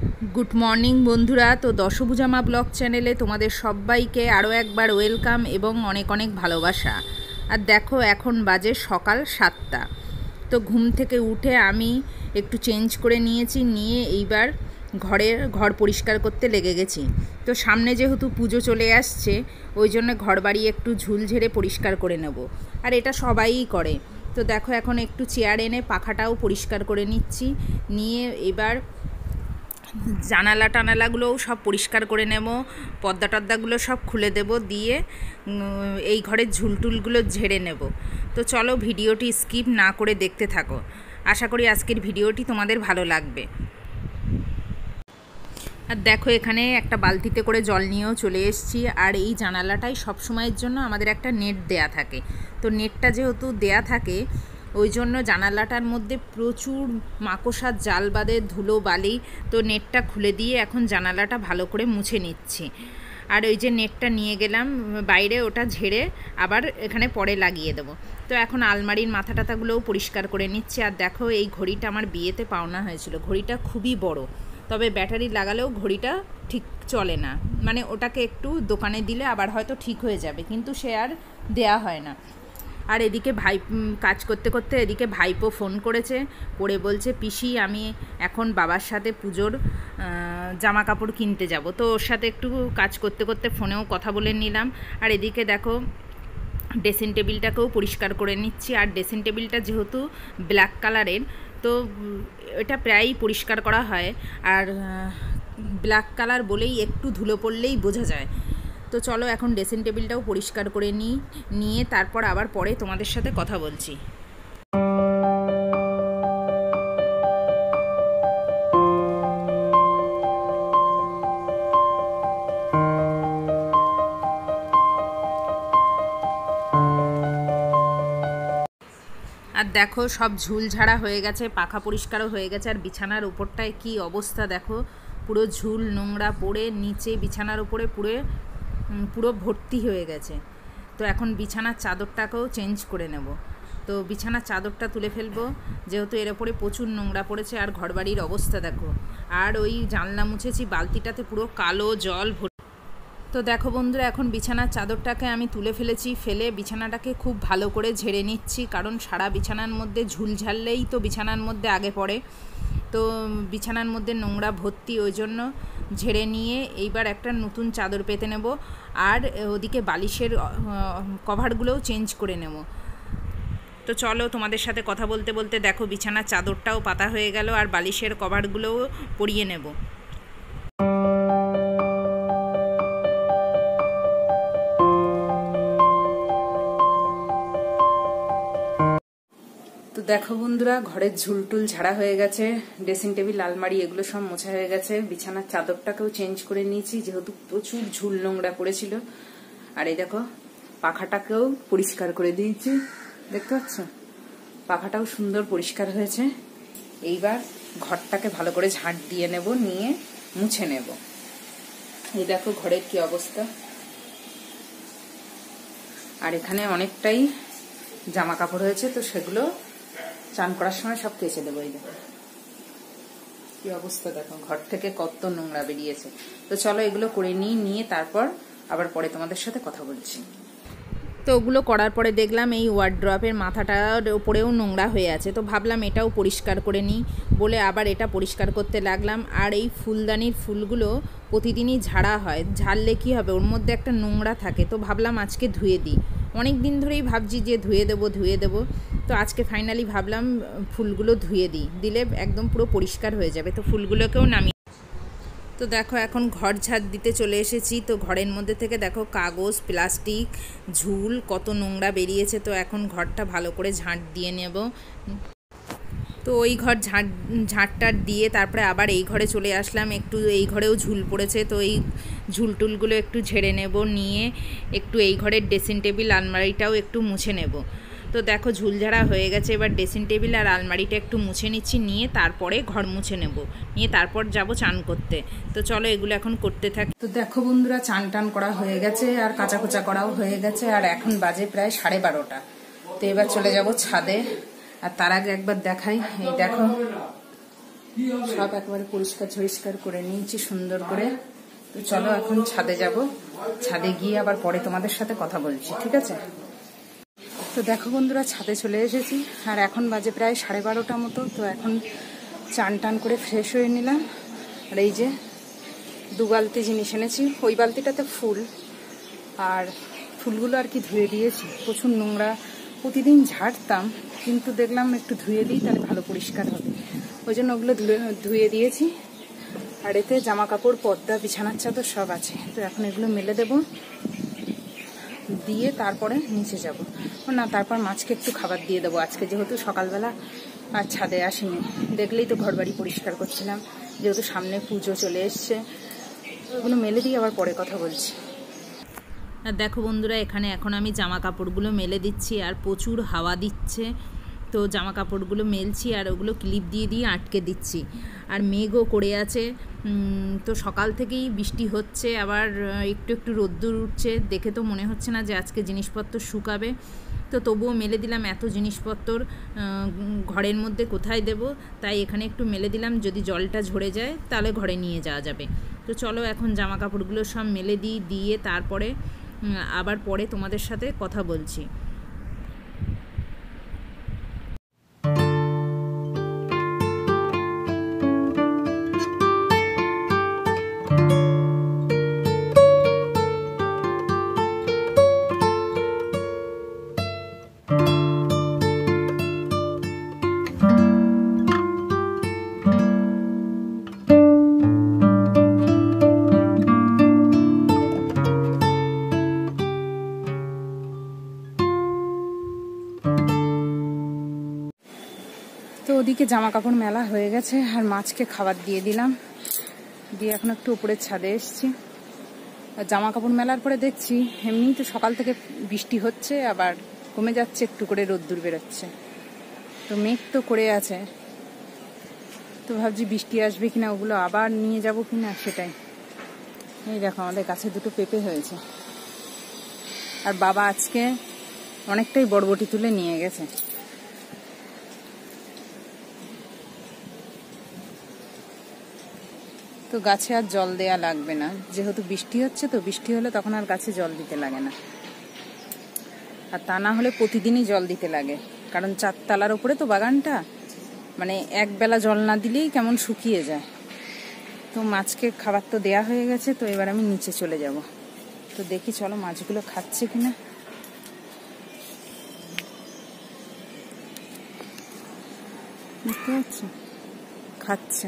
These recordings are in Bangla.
गुड मर्निंग बंधुरा। तो दशभुजा मा ब्लग चैनेले तुम्हारे सबाइके आरो एकबार वेलकाम एवं अनेक अनेक भालोबासा। और देखो एखन बाजे सकाल 7टा। तो घुम थेके उठे आमी एकटू चेंज करे निएछि, निये एइबार घर परिष्कार करते लेगे गेছি। तो सामने जेहेतु पुजो चले आसছে ওই জন্য घर बाड़ी एकटू झुल झेड़े परिष्कार करे नेब, और এটা সবাই করে। तो देखो এখন একটু চেয়ার এনে পাখাটাও পরিষ্কার করে নিচ্ছি, নিয়ে এবার জানালা টানালাগুলোও সব পরিষ্কার করে নেব, পর্দা টর্দাগুলো সব খুলে দেব, দিয়ে এই ঘরের ঝুলটুলগুলো ঝেড়ে নেব। তো চলো ভিডিওটি স্কিপ না করে দেখতে থাকো, আশা করি আজকের ভিডিওটি তোমাদের ভালো লাগবে। আর দেখো এখানে একটা বালতিতে করে জল নিয়েও চলে এসেছি। আর এই জানালাটাই সব সময়ের জন্য আমাদের একটা নেট দেয়া থাকে। তো নেটটা যেহেতু দেয়া থাকে ওই জন্য জানালাটার মধ্যে প্রচুর মাকড়সার জাল বাঁধে, ধুলো বালি। তো নেটটা খুলে দিয়ে এখন জানালাটা ভালো করে মুছে নিচ্ছি। আর ওই যে নেটটা নিয়ে গেলাম বাইরে, ওটা ঝেড়ে আবার এখানে পরে লাগিয়ে দেবো। তো এখন আলমারির মাথা টাথাগুলোও পরিষ্কার করে নিচ্ছি। আর দেখো এই ঘড়িটা আমার বিয়েতে পাওনা হয়েছিল। ঘড়িটা খুবই বড়, তবে ব্যাটারি লাগালেও ঘড়িটা ঠিক চলে না, মানে ওটাকে একটু দোকানে দিলে আবার হয়তো ঠিক হয়ে যাবে, কিন্তু সে আর দেয়া হয় না। আর এদিকে ভাই কাজ করতে করতে এদিকে ভাইপো ফোন করেছে, করে বলছে পিসি আমি এখন বাবার সাথে পুজোর জামা কাপড় কিনতে যাব। তো ওর সাথে একটু কাজ করতে করতে ফোনেও কথা বলে নিলাম। আর এদিকে দেখো ড্রেসিং টেবিলটাকেও পরিষ্কার করে নিচ্ছি। আর ড্রেসিং টেবিলটা যেহেতু ব্ল্যাক কালারের, তো এটা প্রায়ই পরিষ্কার করা হয়। আর ব্ল্যাক কালার বলেই একটু ধুলো পড়লেই বোঝা যায়। তো চলো এখন ড্রেসিং টেবিলটাও পরিষ্কার করে নিয়ে তারপর আবার পরে তোমাদের সাথে কথা বলছি। আর দেখো সব ঝুল ঝাড়া হয়ে গেছে, পাখা পরিষ্কারও হয়ে গেছে। আর বিছানার উপরটায় কি অবস্থা দেখো, পুরো ঝুল নোংরা পড়ে নিচে বিছানার উপরে পুরো ভর্তি হয়ে গেছে। তো এখন বিছানার চাদরটাকেও চেঞ্জ করে নেব। তো বিছানার চাদরটা তুলে ফেলবো, যেহেতু এর ওপরে প্রচুর নোংরা পড়েছে। আর ঘরবাড়ির অবস্থা দেখো। আর ওই জানলা মুছেছি, বালতিটাতে পুরো কালো জল ভর্তি। তো দেখো বন্ধুরা এখন বিছানার চাদরটাকে আমি তুলে ফেলেছি, ফেলে বিছানাটাকে খুব ভালো করে ঝেড়ে নিচ্ছি, কারণ সারা বিছানার মধ্যে ঝুল ঝাড়লেই তো বিছানার মধ্যে আগে পড়ে। তো বিছানার মধ্যে নোংরা ভর্তি, ওই জন্য ঝেড়ে নিয়ে এইবার একটা নতুন চাদর পেতে নেব। আর ওদিকে বালিশের কভারগুলোও চেঞ্জ করে নেব। তো চলো তোমাদের সাথে কথা বলতে বলতে দেখো বিছানার চাদরটাও পাতা হয়ে গেল, আর বালিশের কভারগুলোও পরিয়ে নেব। তো দেখো বন্ধুরা ঘরের ঝুলটুল ঝাড়া হয়ে গেছে, ড্রেসিং টেবিল আলমারি এগুলো সব মোছা হয়ে গেছে। বিছানার চাদরটাকেও চেঞ্জ করে নিয়েছি, যেহেতু প্রচুর ঝুল নোংরা পড়েছিল। আর এই দেখো পাখাটাকেও পরিষ্কার করে দিয়েছি, দেখতে পাচ্ছ পাখাটাও সুন্দর পরিষ্কার হয়েছে। এইবার ঘরটাকে ভালো করে ঝাঁট দিয়ে নেব, নিয়ে মুছে নেব। এই দেখো ঘরের কি অবস্থা। আর এখানে অনেকটাই জামা কাপড় হয়েছে, তো সেগুলো চান করার সময় সব কেচে দেবো। এই দেখো কি অবস্থা, দেখো ঘর থেকে কত নোংরা বেরিয়েছে। তো চলো এগুলো করে নিয়ে তারপর আবার পরে তোমাদের সাথে কথা বলছি। তো ওগুলো করার পরে দেখলাম এই ওয়ার্ড্রপের মাথাটার ওপরেও নোংরা হয়ে আছে। তো ভাবলাম এটাও পরিষ্কার করে নিই বলে আবার এটা পরিষ্কার করতে লাগলাম। আর এই ফুলদানির ফুলগুলো প্রতিদিনই ঝাড়া হয়, ঝাড়লে কি হবে ওর মধ্যে একটা নোংরা থাকে। তো ভাবলাম আজকে ধুয়ে দিই, অনেক দিন ধরেই ভাবছি যে ধুয়ে দেবো। তো আজকে ফাইনালি ভাবলাম ফুলগুলো ধুয়ে দিলে একদম পুরো পরিষ্কার হয়ে যাবে। তো ফুলগুলোকেও নামিয়ে, তো দেখো এখন ঘর ঝাড় দিতে চলে এসেছি। তো ঘরের মধ্যে থেকে দেখো কাগজ, প্লাস্টিক, ঝুল কত নোংরা বেরিয়েছে। তো এখন ঘরটা ভালো করে ঝাঁট দিয়ে নেব। তো ওই ঘর ঝাঁটটার দিয়ে তারপরে আবার এই ঘরে চলে আসলাম। একটু এই ঘরেও ঝুল পড়েছে, তো এই ঝুলটুলগুলো একটু ঝেড়ে নেব, নিয়ে একটু এই ঘরের ড্রেসিং টেবিল আলমারিটাও একটু মুছে নেব। তো দেখো ঝুল ঝাড়া হয়ে গেছে, এবার ড্রেসিং টেবিল আর আলমারিটা একটু মুছে নিচ্ছি, নিয়ে তারপরে ঘর মুছে নেব, নিয়ে তারপর যাব চান করতে। তো চলো এগুলো এখন করতে থাকি। তো দেখো বন্ধুরা চান টান করা হয়ে গেছে, আর কাঁচা কোচা করাও হয়ে গেছে। আর এখন বাজে প্রায় 12:30। তো এবার চলে যাব ছাদে। আর তার আগে একবার দেখাই, এই দেখো সব একেবারে পরিষ্কার ঝরিষ্কার করে নিয়েছি সুন্দর করে। তো চলো এখন ছাদে যাব, ছাদে গিয়ে আবার পরে তোমাদের সাথে কথা বলছি, ঠিক আছে? তো দেখো বন্ধুরা, ছাদে চলে এসেছি আর এখন বাজে প্রায় 12:30 মতো। তো এখন চান টান করে ফ্রেশ হয়ে নিলাম। আর এই যে 2 বালতি জিনিস এনেছি, ওই বালতিটাতে ফুল, আর ফুলগুলো আর কি ধুয়ে দিয়েছি। প্রচুর নোংরা, প্রতিদিন ঝাড়তাম, কিন্তু দেখলাম একটু ধুয়ে দিই তাহলে ভালো পরিষ্কার হবে, ওই জন্য ওগুলো ধুয়ে দিয়েছি। আর এতে জামা কাপড়, পর্দা, বিছানার চাদর সব আছে। তো এখন এগুলো মেলে দেব, দিয়ে তারপরে নিচে যাব না, তারপর মাছকে একটু খাবার দিয়ে দেবো। আজকে যেহেতু সকালবেলা আর ছাদে আসিনি, দেখলেই তো ঘরবাড়ি পরিষ্কার করছিলাম, যেহেতু সামনে পুজো চলে এসছে। ওগুলো মেলে দিয়ে আবার পরে কথা বলছি। আর দেখো বন্ধুরা, এখানে এখন আমি জামা কাপড়গুলো মেলে দিচ্ছি আর প্রচুর হাওয়া দিচ্ছে। তো জামা কাপড়গুলো মেলছি আর ওগুলো ক্লিপ দিয়ে দিয়ে আটকে দিচ্ছি। আর মেঘও করে আছে, তো সকাল থেকেই বৃষ্টি হচ্ছে, আবার একটু একটু রোদ্দুর উঠছে। দেখে তো মনে হচ্ছে না যে আজকে জিনিসপত্র শুকাবে। তো তবুও মেলে দিলাম, এত জিনিসপত্র ঘরের মধ্যে কোথায় দেব, তাই এখানে একটু মেলে দিলাম। যদি জলটা ঝরে যায় তাহলে ঘরে নিয়ে যাওয়া যাবে। তো চলো এখন জামা কাপড়গুলো সব মেলে দিয়ে তারপরে আবার পরে তোমাদের সাথে কথা বলছি। তো ওদিকে জামা কাপড় মেলা হয়ে গেছে আর মাছকে খাবার দিয়ে দিলাম, দিয়ে এখন একটু উপরের ছাদে এসেছি। আর জামা কাপড় মেলার পরে দেখছি এমনি তো সকাল থেকে বৃষ্টি হচ্ছে, আবার কমে যাচ্ছে, একটু করে রোদ্দুর বেরোচ্ছে। তো মেঘ তো করে আছে, তো ভাবছি বৃষ্টি আসবে কিনা, ওগুলো আবার নিয়ে যাব কিনা সেটাই। এই দেখো আমাদের গাছে 2টো পেঁপে হয়েছে, আর বাবা আজকে অনেকটাই বরবটি তুলে নিয়ে গেছে। তো গাছে আর জল দেয়া লাগবে না, যেহেতু বৃষ্টি হচ্ছে। তো বৃষ্টি হলে তখন আর গাছে জল দিতে লাগে না, আর তা না হলে প্রতিদিনই জল দিতে লাগে, কারণ 4 তলার উপরে তো বাগানটা, মানে একবেলা জল না দিলেই কেমন শুকিয়ে যায়। তো মাছকে খাবার তো দেয়া হয়ে গেছে, তো এবার আমি নিচে চলে যাব। তো দেখি চলো মাছগুলো খাচ্ছে কিনা। দেখতে পাচ্ছ, খাচ্ছে।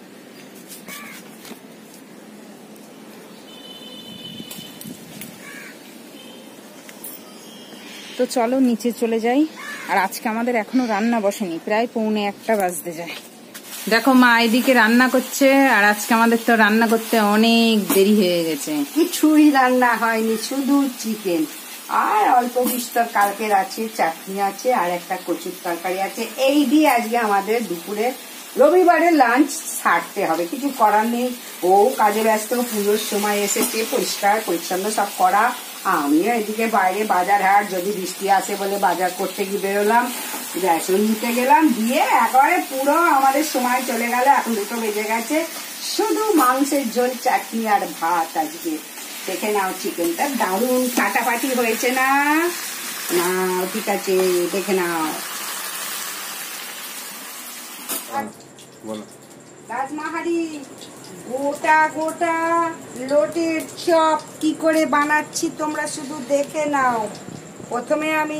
তো চলো নিচে চলে যাই। আর আজকে আমাদের এখনো রান্না বসেনি, প্রায় 1:45 বাজতে যায়। দেখো মা এদিকে রান্না করছে, আর আজকে আমাদের তো রান্না করতে অনেক দেরি হয়ে গেছে। কিছুই রান্না হয়নি, শুধু চিকেন আর অল্প বিস্তর কালকের আছে, চাটনি আছে, আর একটা কচুর তরকারি আছে। এই দিয়ে আজকে আমাদের দুপুরে রবিবারে লাঞ্চ ছাড়তে হবে, কিছু করার নেই। ও কাজে ব্যস্ত, পুজোর সময় এসেছে, পরিষ্কার পরিচ্ছন্ন সব করা। আমিও এদিকে বাইরে বাজার হাট, যদি বৃষ্টি আসে বলে বাজার করতে গিয়ে বেরোলাম, রেশন দিতে গেলাম, দিয়ে একেবারে পুরো আমাদের সময় চলে গেল। এখন 2টো বেজে গেছে, শুধু মাংসের ঝোল, চাটনি আর ভাত আজকে। দেখে নাও চিকেনটা দারুণ ফাটাফাটি হয়েছে না? না ঠিক আছে, দেখে নাও। রাজমাহারি গোটা গোটা লোটের চপ কি করে বানাচ্ছি তোমরা শুধু দেখে নাও। প্রথমে আমি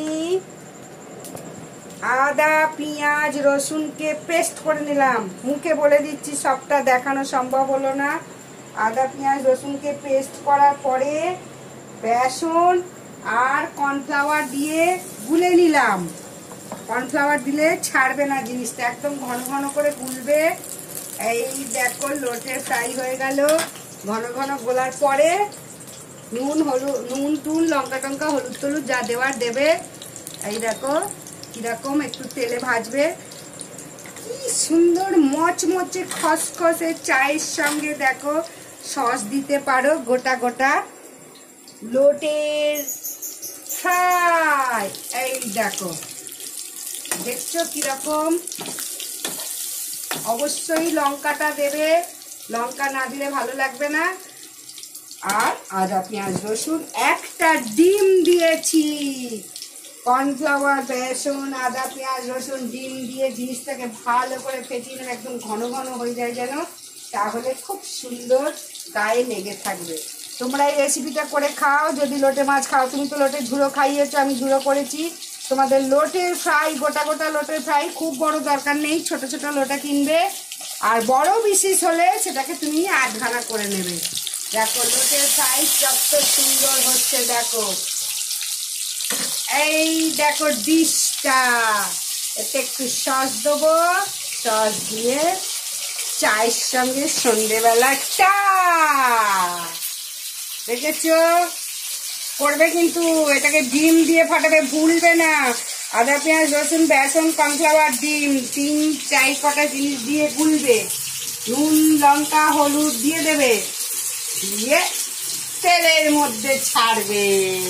আদা, পেঁয়াজ, রসুনকে পেস্ট করে নিলাম। মুখে বলে দিচ্ছি, সবটা দেখানো সম্ভব হলো না। আদা, পেঁয়াজ, রসুনকে পেস্ট করার পরে বেসন আর কর্নফ্লাওয়ার দিয়ে গুলে নিলাম। কর্নফ্লাওয়ার দিলে ছাড়বে না জিনিসটা, একদম ঘন ঘন করে গুলবে। এই দেখো লোটে ফ্রাই হয়ে গেল। ঘন ঘন গোলার পরে নুন টুন লঙ্কা টঙ্কা হলুদ টলুদ যা দেওয়ার দেবে। এই দেখো কিরকম একটু তেলে ভাজবে, কি সুন্দর মচমচে খসখসে। চায়ের সঙ্গে দেখো সস দিতে পারো, গোটা গোটা লোটের ফ্রাই। এই দেখো, দেখছো কিরকম অবশ্যই লঙ্কাটা দেবে, লঙ্কা না দিলে ভালো লাগবে না। আর আদা পেঁয়াজ রসুন, একটা ডিম দিয়েছি। কর্নফ্লাওয়ার, বেসন, আদা পেঁয়াজ রসুন, ডিম দিয়ে জিনিসটাকে ভালো করে ফেটিয়ে নেবে, একদম ঘন ঘন হয়ে যায় যেন, তাহলে খুব সুন্দর গায়ে লেগে থাকবে। তোমরা এই রেসিপিটা করে খাও। যদি লোটে মাছ খাও, তুমি তো লোটে ঝুড়ো খাইয়েছো, আমি ঝুড়ো করেছি। তোমাদের লোটের ফ্রাই, গোটা গোটা লোটের ফ্রাই, খুব বড় দরকার নেই, ছোট ছোট লোটা কিনবে। আর বড় বিশেষ হলে সেটাকে তুমি আধখানা করে নেবে। দেখো লোটের ফ্রাই কত সুন্দর হচ্ছে, দেখো। এই দেখো ডিশটা, এতে একটু সস দেবো, সস দিয়ে চায়ের সঙ্গে সন্ধ্যেবেলা চা। দেখেছো? করবে কিন্তু, এটাকে ডিম দিয়ে ফাটাবে, ভুলবে না। আদা পেঁয়াজ রসুন বেসন কর্নফ্লাওয়ার ডিম 3-4 কটা জিনিস দিয়ে গুলবে, নুন লঙ্কা হলুদ দিয়ে দেবে, দিয়ে তেলের মধ্যে ছাড়বে।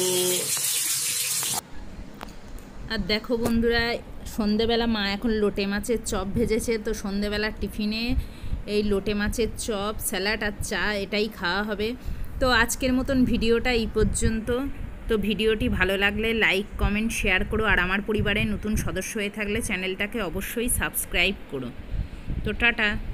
আর দেখো বন্ধুরা, সন্ধেবেলা মা এখন লোটে মাছের চপ ভেজেছে, তো সন্ধেবেলার টিফিনে এই লোটে মাছের চপ, স্যালাড আর চা এটাই খাওয়া হবে। তো আজকের মতন ভিডিওটা এই পর্যন্ত। তো ভিডিওটি ভালো লাগলে লাইক কমেন্ট শেয়ার করো, আর আমার পরিবারে নতুন সদস্য হয়ে থাকলে চ্যানেলটাকে অবশ্যই সাবস্ক্রাইব করো। তো টাটা।